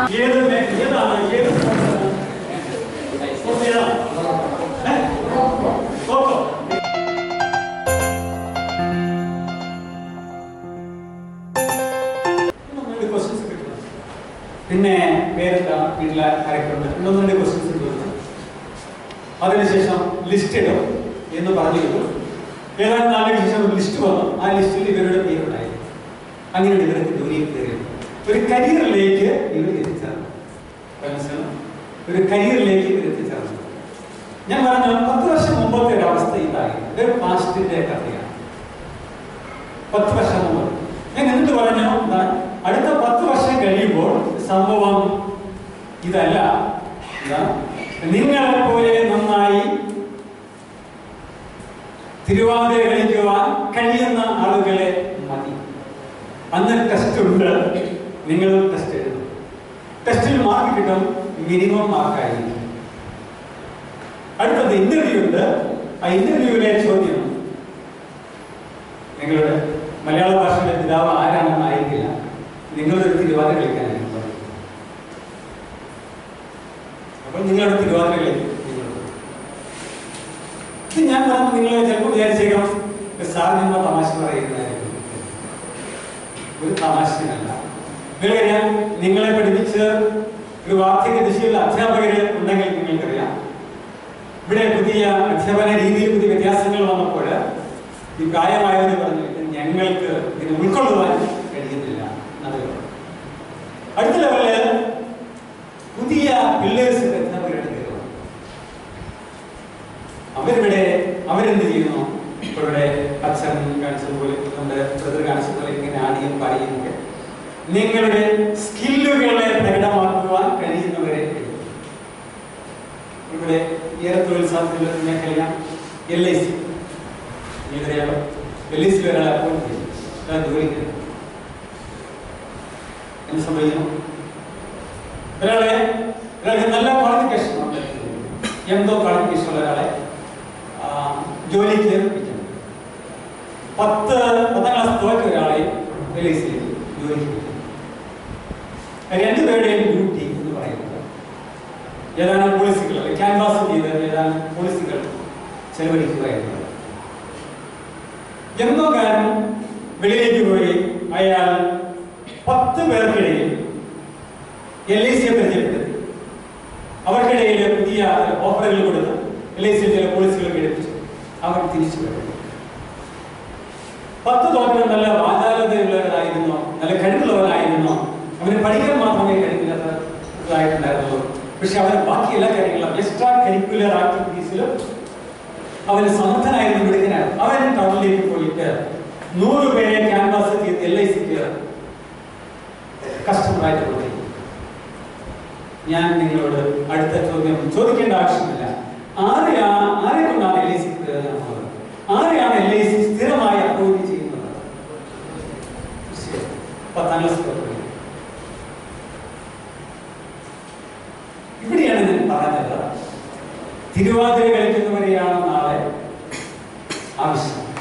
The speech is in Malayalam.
പിന്നെ പേരെന്താ, വീട്ടിലെ ആരൊക്കെയുണ്ട്, ഇന്നൊന്നും ക്വസ്റ്റ്യൻസ് ചോദിച്ചു. അതിനുശേഷം ലിസ്റ്റ് ഇടും എന്ന് പറഞ്ഞിരുന്നു. ഏതാനും നാളുകൾക്ക് ശേഷം ഒരു ലിസ്റ്റ് വന്നു. ആ ലിസ്റ്റിൽ ഇവരുടെ പേരുണ്ടായിരുന്നു. അങ്ങനെ ഇവർക്ക് ജോലിയിൽ കയറിയത്. ഒരു കരിയറിലേക്ക് ഇവർ എത്തിച്ചേർന്നു. ഒരു കരിയറിലേക്ക് ഇവർ എത്തിച്ചേർന്നു. ഞാൻ പറഞ്ഞു 10 വർഷം മുമ്പത്തെ ഒരു അവസ്ഥ ഇതായി. ഇതൊരു പാസ്റ്റിന്റെ കഥയാണ്. 10 വർഷം മുമ്പ് ഞാൻ എന്ത് പറഞ്ഞു, അടുത്ത 10 വർഷം കഴിയുമ്പോൾ സംഭവം ഇതല്ല. നിങ്ങളെ പോലെ നന്നായി തിരുവാതിര കളിക്കുവാൻ കഴിയുന്ന ആളുകളെ മതി. അന്ന് ടെസ്റ്റ് ഉണ്ട്, നിങ്ങൾ ടെസ്റ്റ് എഴുതും. ടെസ്റ്റിൽ മാർക്ക് കിട്ടും, മിനിമം മാർക്കായിരിക്കും. അടുത്തത് ഇന്റർവ്യൂ ഉണ്ട്. ആ ഇന്റർവ്യൂവിലെ ചോദ്യം നിങ്ങളുടെ മലയാള ഭാഷയുടെ പിതാവ് ആരാണെന്ന് ആയിരിക്കില്ല, നിങ്ങളൊരു തിരുവാതിര കളിക്കാനായിരിക്കും. അപ്പോൾ നിങ്ങളുടെ തിരുവാതിര കളിക്കും. ഇത് ഞാൻ പറഞ്ഞു, നിങ്ങൾ ചിലപ്പോൾ വിചാരിച്ചേക്കാം സാർ നിങ്ങൾ തമാശ പറയുന്നതായിരിക്കും. ഒരു തമാശയല്ല. നിങ്ങൾക്കറിയാം, നിങ്ങളെ പഠിപ്പിച്ച് ഒരു വാർദ്ധക്യ ദിശയിലുള്ള അധ്യാപകര് ഉണ്ടെങ്കിൽ നിങ്ങൾക്കറിയാം, ഇവിടെ പുതിയ അധ്യാപന രീതിയിൽ പുതിയ വ്യത്യാസങ്ങൾ വന്നപ്പോൾ ഈ പ്രായമായവര് പറഞ്ഞു ഞങ്ങൾക്ക് ഇതിനെ ഉൾക്കൊള്ളുവാൻ കഴിയുന്നില്ല. അടുത്ത ലെവലില് പുതിയ പില്ലേഴ്സ് അധ്യാപകരുടെ കയറുക. അവരെന്ത് ചെയ്യുന്നു? ഇപ്പൊ ഇവിടെ അച്ഛൻ കാണിച്ചതുപോലെ, നമ്മുടെ ബ്രദർ കാണിച്ചതുപോലെ ഇങ്ങനെ ആടിയും പാടിയും ഒക്കെ നിങ്ങളുടെ സ്കില്ലുകളെ പ്രകടമാക്കുവാൻ കഴിയുന്നവരെ ഇവിടെ ഏറെ തൊഴിൽ സാധ്യതയുള്ള മേഖലയാണ് LIC. നിങ്ങൾക്കറിയാമോ, LIC ഒരാളെ അപ്പോയിന്റ് ചെയ്യും, ജോലിക്ക് എന്ത് സംഭവിക്കുന്നു? ഒരാൾക്ക് നല്ല ക്വാളിഫിക്കേഷൻ ഉണ്ട്, എന്തോ ക്വാളിഫിക്കേഷൻ ഉള്ള ഒരാളെ ജോലിക്ക് ഏൽപ്പിക്കണം. 10ാം ക്ലാസ് തോറ്റ ഒരാളെ LICയിൽ ജോലിക്ക്. രണ്ടുപേരുടെയും ഡ്യൂട്ടി എന്ന് പറയുന്നത് ഏതാനും പോളിസികൾ ക്യാൻവാസ് ചെയ്ത് ഏതാനും പോളിസികൾ ചെലവഴിക്കുക എന്നുള്ളത്. എന്തോ കാരണം വെളിയിലേക്ക് പോയി അയാൾ 10 പേർക്കിടയിൽ LICയെ പരിചയപ്പെടുത്തി, അവർക്കിടയിൽ പുതിയ ഓഫറുകൾ കൊടുത്ത് LICയിൽ ചില പോളിസികൾ എടുപ്പിച്ചു. അവർ തിരിച്ചു വരും. 10 തോറ്റവർ നല്ല വാചാലതയുള്ളവരായിരുന്നോ, നല്ല കഴിവുള്ളവരായിരുന്നോ, അവന് പഠിക്കാൻ മാത്രമേ കഴിവില്ലാത്തതായിട്ടുണ്ടായിരുന്നുള്ളൂ. പക്ഷെ അവന് ബാക്കി എല്ലാ കാര്യങ്ങളും എക്സ്ട്രാ കരിക്കുലർ ആക്ടിവിറ്റീസിലും അവന് സമർത്ഥനായിരുന്നു, മിടുക്കനായിരുന്നു. അവൻ ടൗണിലേക്ക് പോയിട്ട് 100 പേരെ ക്യാൻവാസ് ചെയ്ത് LICക്ക് കസ്റ്റമറായിട്ട് കൊടുത്തു. ഞാൻ നിങ്ങളോട് അടുത്ത ചോദ്യം ചോദിക്കേണ്ട ആവശ്യമില്ല. ആരെ കൊണ്ടാണ് LIC പ്രയോജനമുള്ളത്? ആരെയാണ് LIC സ്ഥിരമായി അപ്രോച്ച് ചെയ്യുന്നത്? 10ാം ക്ലാസ്. ഇവിടെയാണ് ഞാൻ പറഞ്ഞത്, തിരുവാതിര കളിക്കുന്നവരെയാണ് നാളെ ആവശ്യം.